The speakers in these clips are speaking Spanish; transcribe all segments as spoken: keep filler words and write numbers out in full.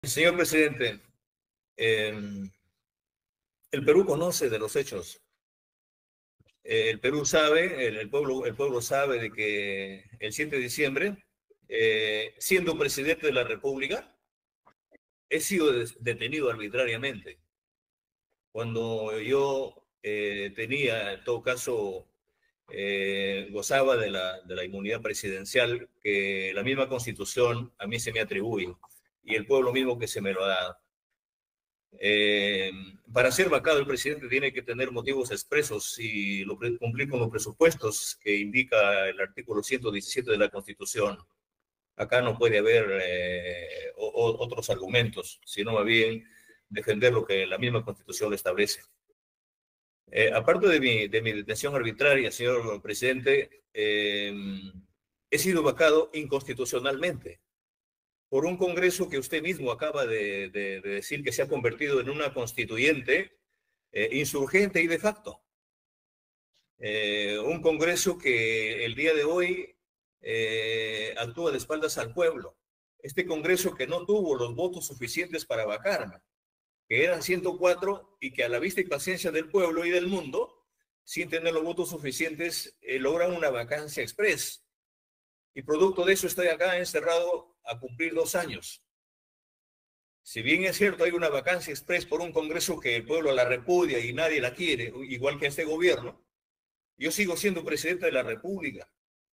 Señor presidente, eh, el Perú conoce de los hechos. Eh, el Perú sabe, el, el, pueblo, el pueblo sabe de que el siete de diciembre, eh, siendo presidente de la República, he sido detenido arbitrariamente. Cuando yo eh, tenía, en todo caso, eh, gozaba de la, de la inmunidad presidencial que la misma Constitución a mí se me atribuye y el pueblo mismo que se me lo ha dado. Eh, para ser vacado el presidente tiene que tener motivos expresos y lo, cumplir con los presupuestos que indica el artículo ciento diecisiete de la Constitución. Acá no puede haber eh, o, o, otros argumentos, sino más bien defender lo que la misma Constitución le establece. Eh, aparte de mi, de mi detención arbitraria, señor presidente, eh, he sido vacado inconstitucionalmente por un Congreso que usted mismo acaba de, de, de decir que se ha convertido en una constituyente eh, insurgente y de facto. Eh, un Congreso que el día de hoy eh, actúa de espaldas al pueblo. Este Congreso que no tuvo los votos suficientes para vacarme, que eran ciento cuatro y que a la vista y paciencia del pueblo y del mundo, sin tener los votos suficientes, eh, logran una vacancia express. Y producto de eso estoy acá encerrado a cumplir dos años. Si bien es cierto, hay una vacancia express por un Congreso que el pueblo la repudia y nadie la quiere, igual que este gobierno, yo sigo siendo presidente de la República.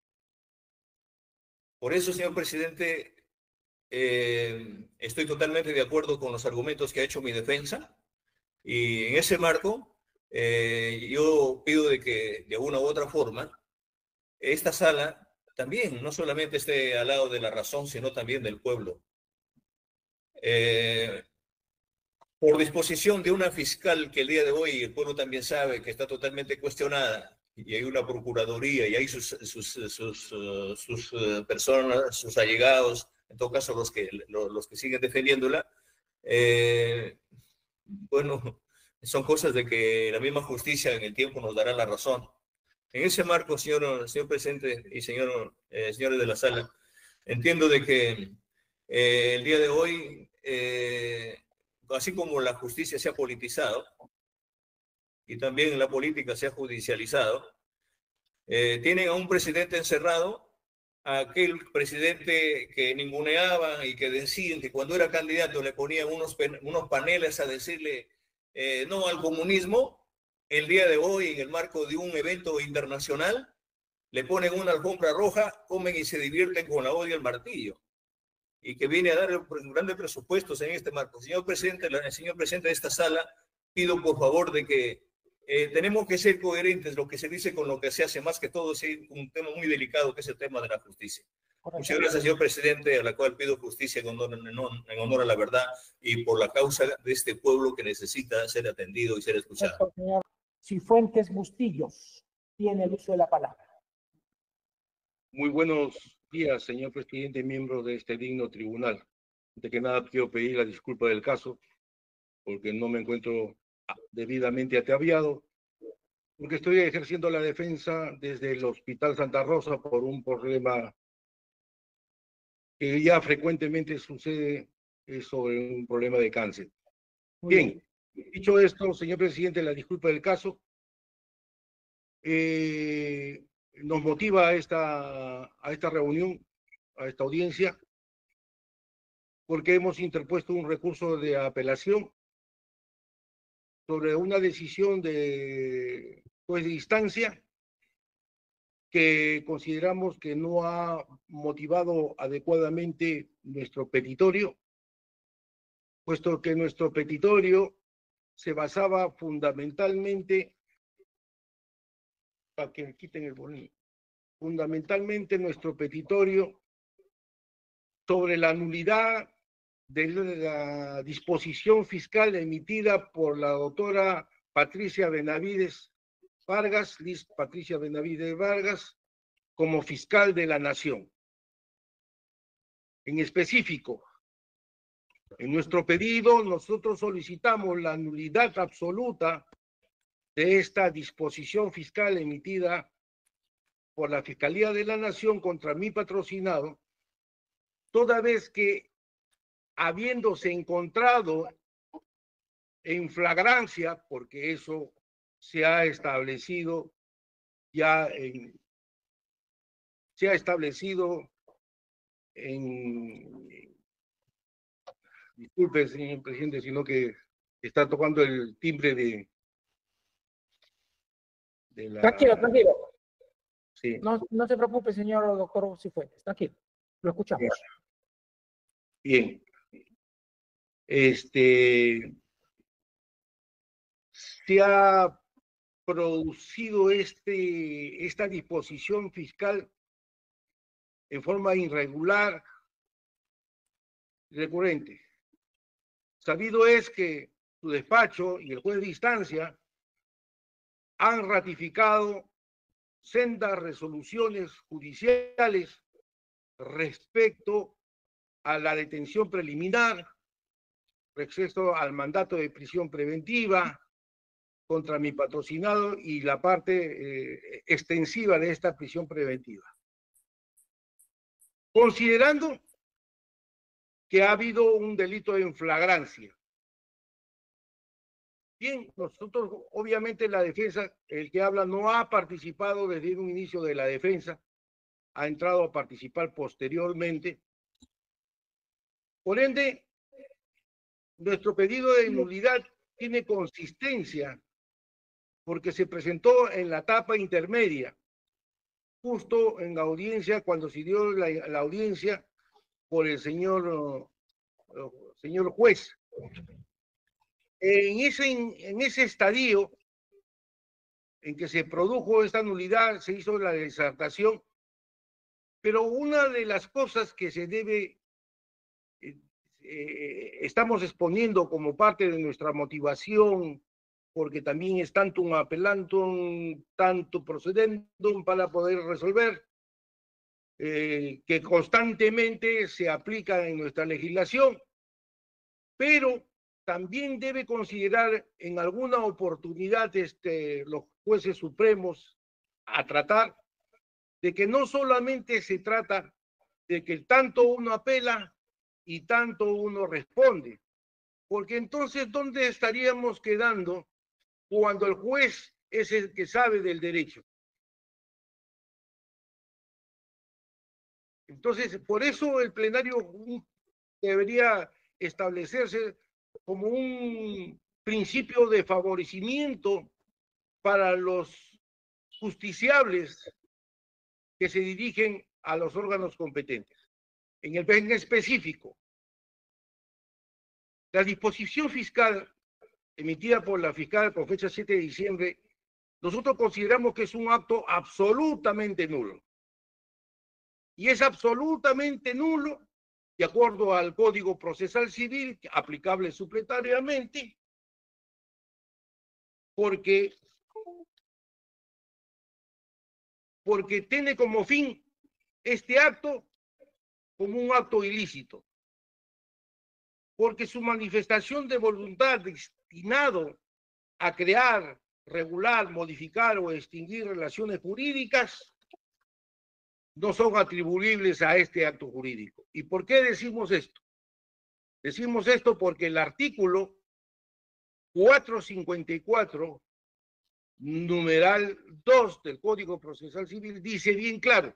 Por eso, señor presidente, eh, estoy totalmente de acuerdo con los argumentos que ha hecho mi defensa y en ese marco eh, yo pido de que de una u otra forma esta sala también no solamente esté al lado de la razón, sino también del pueblo. Eh, por disposición de una fiscal que el día de hoy el pueblo también sabe que está totalmente cuestionada y hay una procuraduría y hay sus, sus, sus, uh, sus uh, personas, sus allegados, en todo caso los que, los, los que siguen defendiéndola, eh, bueno, son cosas de que la misma justicia en el tiempo nos dará la razón. En ese marco, señor, señor presidente y señor, eh, señores de la sala, entiendo de que eh, el día de hoy, eh, así como la justicia se ha politizado y también la política se ha judicializado, eh, tienen a un presidente encerrado, a aquel presidente que ninguneaban y que decían que cuando era candidato le ponían unos, unos paneles a decirle eh, no al comunismo. El día de hoy, en el marco de un evento internacional, le ponen una alfombra roja, comen y se divierten con la olla y el martillo, y que viene a dar grandes presupuestos en este marco. Señor presidente, el señor presidente de esta sala, pido por favor de que eh, tenemos que ser coherentes lo que se dice con lo que se hace, más que todo es un tema muy delicado que es el tema de la justicia. Correcto. Muchas gracias, señor presidente, a la cual pido justicia en honor, en, honor, en honor a la verdad y por la causa de este pueblo que necesita ser atendido y ser escuchado. Correcto, señor Cifuentes Bustillos tiene el uso de la palabra. Muy buenos días, señor presidente, miembro de este digno tribunal. De que nada quiero pedir la disculpa del caso, porque no me encuentro debidamente ataviado, porque estoy ejerciendo la defensa desde el Hospital Santa Rosa por un problema que ya frecuentemente sucede, es sobre un problema de cáncer. Bien, dicho esto, señor presidente, la disculpa del caso, eh, nos motiva a esta, a esta reunión, a esta audiencia, porque hemos interpuesto un recurso de apelación sobre una decisión de juez de instancia que consideramos que no ha motivado adecuadamente nuestro petitorio, puesto que nuestro petitorio se basaba fundamentalmente, para que quiten el bolígrafo, fundamentalmente nuestro petitorio sobre la nulidad de la disposición fiscal emitida por la doctora Patricia Benavides Vargas, Liz Patricia Benavides Vargas, como fiscal de la Nación. En específico, en nuestro pedido nosotros solicitamos la nulidad absoluta de esta disposición fiscal emitida por la Fiscalía de la Nación contra mi patrocinado, toda vez que habiéndose encontrado en flagrancia, porque eso se ha establecido ya en, se ha establecido en, disculpe, señor presidente, sino que está tocando el timbre de, de la... Tranquilo, tranquilo. Sí. No, no se preocupe, señor doctor Cifuentes, tranquilo. Lo escuchamos. Bien. Este, se ha producido este, esta disposición fiscal en forma irregular, recurrente. Sabido es que su despacho y el juez de instancia han ratificado sendas resoluciones judiciales respecto a la detención preliminar, respecto al mandato de prisión preventiva contra mi patrocinado y la parte eh, extensiva de esta prisión preventiva. Considerando que ha habido un delito en flagrancia. Bien, nosotros, obviamente, la defensa, el que habla no ha participado desde un inicio de la defensa, ha entrado a participar posteriormente. Por ende, nuestro pedido de nulidad tiene consistencia porque se presentó en la etapa intermedia, justo en la audiencia, cuando se dio la, la audiencia por el señor, uh, señor juez. En ese, en ese estadio en que se produjo esta nulidad, se hizo la disertación, pero una de las cosas que se debe, eh, eh, estamos exponiendo como parte de nuestra motivación, porque también es tanto un apelantum, tanto procedendum para poder resolver, eh, que constantemente se aplica en nuestra legislación, pero también debe considerar en alguna oportunidad este, los jueces supremos a tratar de que no solamente se trata de que tanto uno apela y tanto uno responde, porque entonces, ¿dónde estaríamos quedando cuando el juez es el que sabe del derecho? Entonces, por eso el plenario debería establecerse como un principio de favorecimiento para los justiciables que se dirigen a los órganos competentes. En el en específico, la disposición fiscal emitida por la fiscal con fecha siete de diciembre, nosotros consideramos que es un acto absolutamente nulo. Y es absolutamente nulo, de acuerdo al Código Procesal Civil, aplicable supletariamente, porque, porque tiene como fin este acto como un acto ilícito, porque su manifestación de voluntad destinado a crear, regular, modificar o extinguir relaciones jurídicas no son atribuibles a este acto jurídico. ¿Y por qué decimos esto? Decimos esto porque el artículo cuatrocientos cincuenta y cuatro, numeral dos del Código Procesal Civil, dice bien claro: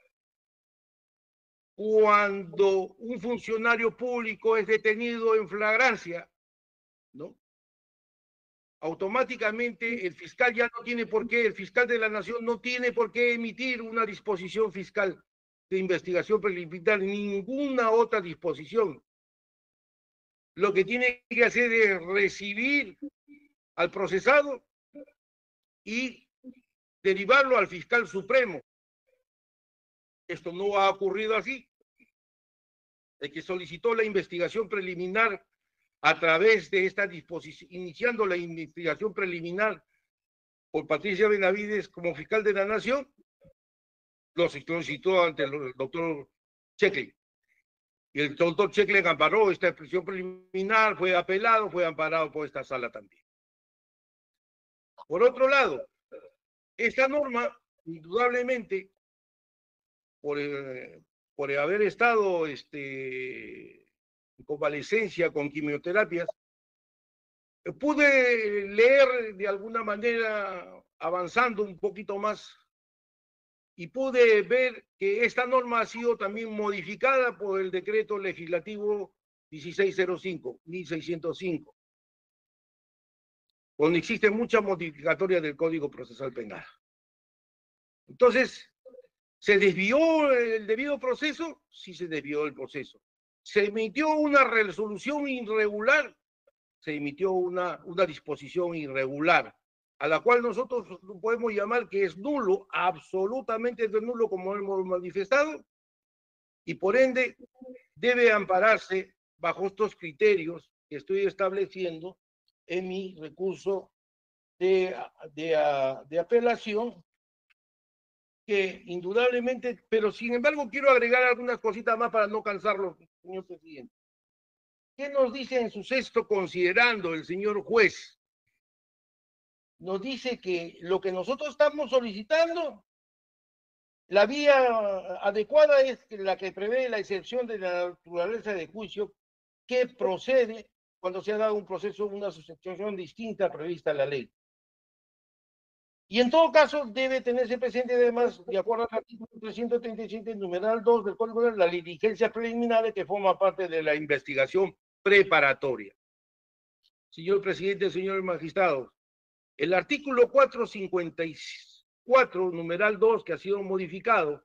cuando un funcionario público es detenido en flagrancia, ¿no?, automáticamente el fiscal ya no tiene por qué, el fiscal de la Nación no tiene por qué emitir una disposición fiscal de investigación preliminar, ninguna otra disposición. Lo que tiene que hacer es recibir al procesado y derivarlo al fiscal supremo. Esto no ha ocurrido así. El que solicitó la investigación preliminar a través de esta disposición, iniciando la investigación preliminar por Patricia Benavides como fiscal de la Nación, lo solicitó ante el doctor Checle. Y el doctor Checle amparó esta prisión preliminar, fue apelado, fue amparado por esta sala también. Por otro lado, esta norma, indudablemente, por, eh, por haber estado este, en convalecencia con quimioterapias, pude leer de alguna manera, avanzando un poquito más, y pude ver que esta norma ha sido también modificada por el decreto legislativo dieciséis cero cinco, mil seiscientos cinco, donde existen muchas modificatorias del Código Procesal Penal. Entonces, ¿se desvió el debido proceso? Sí, se desvió el proceso. ¿Se emitió una resolución irregular? Se emitió una, una disposición irregular, a la cual nosotros podemos llamar que es nulo, absolutamente nulo, como hemos manifestado, y por ende debe ampararse bajo estos criterios que estoy estableciendo en mi recurso de, de, de apelación, que indudablemente, pero sin embargo quiero agregar algunas cositas más para no cansarlo, señor presidente. ¿Qué nos dice en su sexto considerando el señor juez? Nos dice que lo que nosotros estamos solicitando, la vía adecuada es la que prevé la excepción de la naturaleza de juicio que procede cuando se ha dado un proceso, una suscepción distinta prevista en la ley. Y en todo caso debe tenerse presente además, de acuerdo al artículo trescientos treinta y siete, numeral dos del Código Penal, la diligencia preliminar que forma parte de la investigación preparatoria. Señor presidente, señores magistrados, el artículo cuatrocientos cincuenta y cuatro, numeral dos, que ha sido modificado,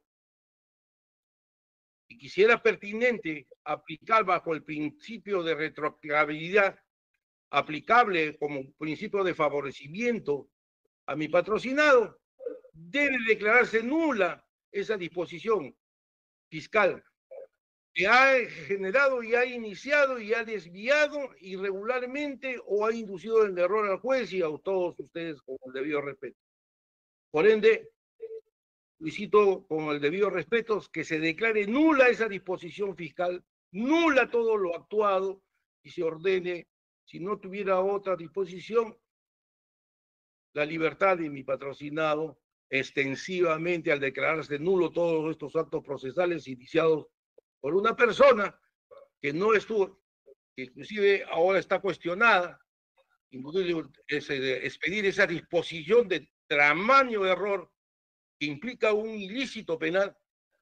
y quisiera pertinente aplicar bajo el principio de retroactividad, aplicable como principio de favorecimiento a mi patrocinado, debe declararse nula esa disposición fiscal que ha generado y ha iniciado y ha desviado irregularmente o ha inducido en error al juez y a todos ustedes con el debido respeto. Por ende, solicito con el debido respeto que se declare nula esa disposición fiscal, nula todo lo actuado y se ordene, si no tuviera otra disposición, la libertad de mi patrocinado extensivamente al declararse nulo todos estos actos procesales iniciados por una persona que no estuvo, que inclusive ahora está cuestionada, expedir esa disposición de tamaño error que implica un ilícito penal,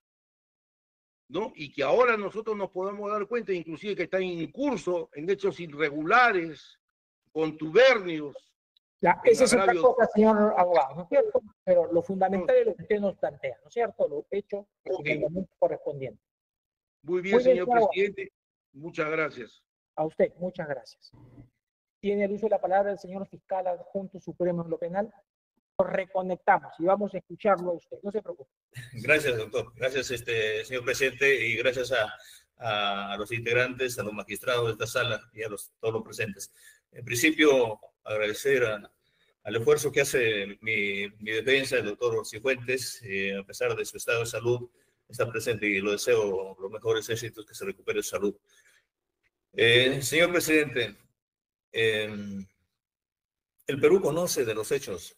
¿no? Y que ahora nosotros nos podemos dar cuenta, inclusive que está en curso en hechos irregulares, contubernios. Ya, esa es otra cosa, señor abogado, ¿no es cierto? Pero lo fundamental es lo que usted nos plantea, ¿no es cierto? Lo hecho okay. En el momento correspondiente. Muy bien, Muy bien señor señor presidente. Muchas gracias. A usted, muchas gracias. Tiene el uso de la palabra el señor fiscal adjunto supremo en lo penal. Nos reconectamos y vamos a escucharlo a usted. No se preocupe. Gracias, doctor. Gracias, este, señor presidente, y gracias a, a, a los integrantes, a los magistrados de esta sala y a los, todos los presentes. En principio, agradecer a, al esfuerzo que hace mi, mi defensa, el doctor Cifuentes, eh, a pesar de su estado de salud, está presente y lo deseo los mejores éxitos, que se recupere su salud. Eh, señor presidente, eh, el Perú conoce de los hechos.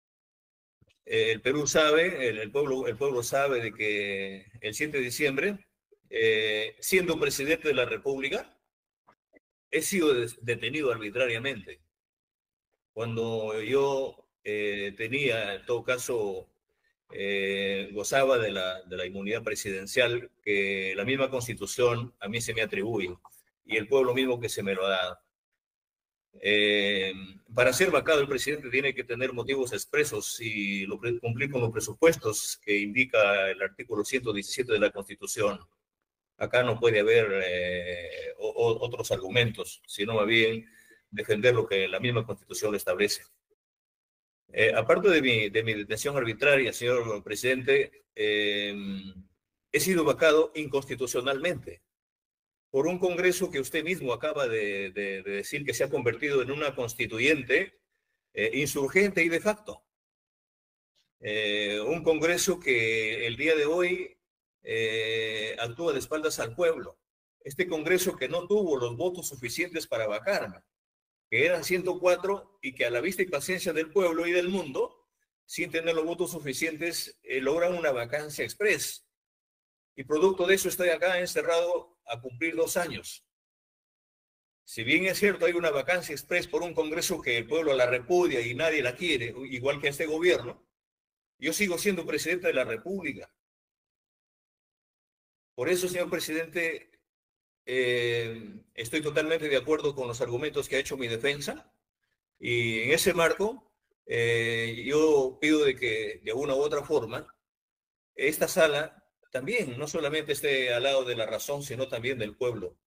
Eh, el Perú sabe, el, el, pueblo, el pueblo sabe de que el siete de diciembre, eh, siendo presidente de la República, he sido detenido arbitrariamente. Cuando yo eh, tenía, en todo caso, eh, gozaba de la, de la inmunidad presidencial que la misma Constitución a mí se me atribuye y el pueblo mismo que se me lo ha dado. Eh, para ser vacado el presidente tiene que tener motivos expresos y lo, cumplir con los presupuestos que indica el artículo ciento diecisiete de la Constitución. Acá no puede haber eh, o, o, otros argumentos, sino más bien defender lo que la misma Constitución establece. Eh, aparte de mi, de mi detención arbitraria, señor presidente, eh, he sido vacado inconstitucionalmente por un Congreso que usted mismo acaba de, de, de decir que se ha convertido en una constituyente eh, insurgente y de facto. Eh, un Congreso que el día de hoy eh, actúa de espaldas al pueblo. Este Congreso que no tuvo los votos suficientes para vacarme, que eran ciento cuatro y que a la vista y paciencia del pueblo y del mundo, sin tener los votos suficientes, eh, logran una vacancia express. Y producto de eso estoy acá encerrado a cumplir dos años. Si bien es cierto, hay una vacancia express por un Congreso que el pueblo la repudia y nadie la quiere, igual que este gobierno, yo sigo siendo presidente de la República. Por eso, señor presidente, eh, estoy totalmente de acuerdo con los argumentos que ha hecho mi defensa, y en ese marco eh, yo pido de que de una u otra forma esta sala también no solamente esté al lado de la razón, sino también del pueblo.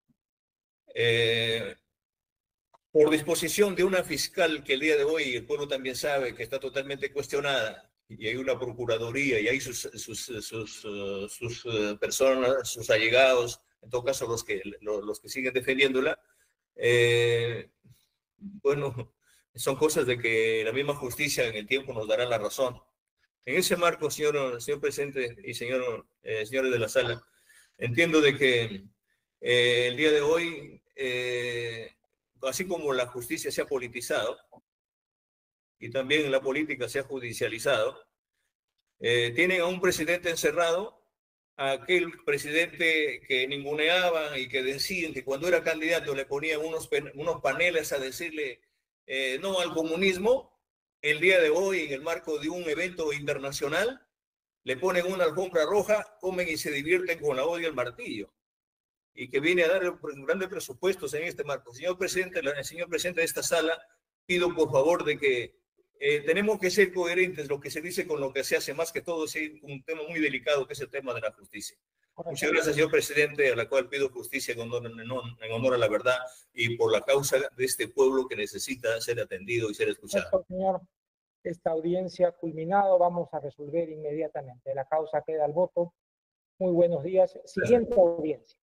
Eh, por disposición de una fiscal que el día de hoy el pueblo también sabe que está totalmente cuestionada, y hay una procuraduría y hay sus, sus, sus, uh, sus uh, personas, sus allegados, en todo caso los que, los, los que siguen defendiéndola, eh, bueno, son cosas de que la misma justicia en el tiempo nos dará la razón. En ese marco, señor, señor presidente y señor, eh, señores de la sala, entiendo de que eh, el día de hoy, eh, así como la justicia se ha politizado y también la política se ha judicializado, eh, tienen a un presidente encerrado, a aquel presidente que ninguneaban y que decían que cuando era candidato le ponían unos, unos paneles a decirle eh, no al comunismo. El día de hoy, en el marco de un evento internacional, le ponen una alfombra roja, comen y se divierten con la olla y el martillo, y que viene a dar grandes presupuestos en este marco. Señor presidente, el señor presidente de esta sala, pido por favor de que eh, tenemos que ser coherentes lo que se dice con lo que se hace, más que todo es un tema muy delicado que es el tema de la justicia. Correcto. Muchas gracias, señor presidente, a la cual pido justicia en honor, en, honor, en honor a la verdad y por la causa de este pueblo que necesita ser atendido y ser escuchado. Esto, señor, esta audiencia ha culminado, vamos a resolver inmediatamente. La causa queda al voto. Muy buenos días. Siguiente audiencia.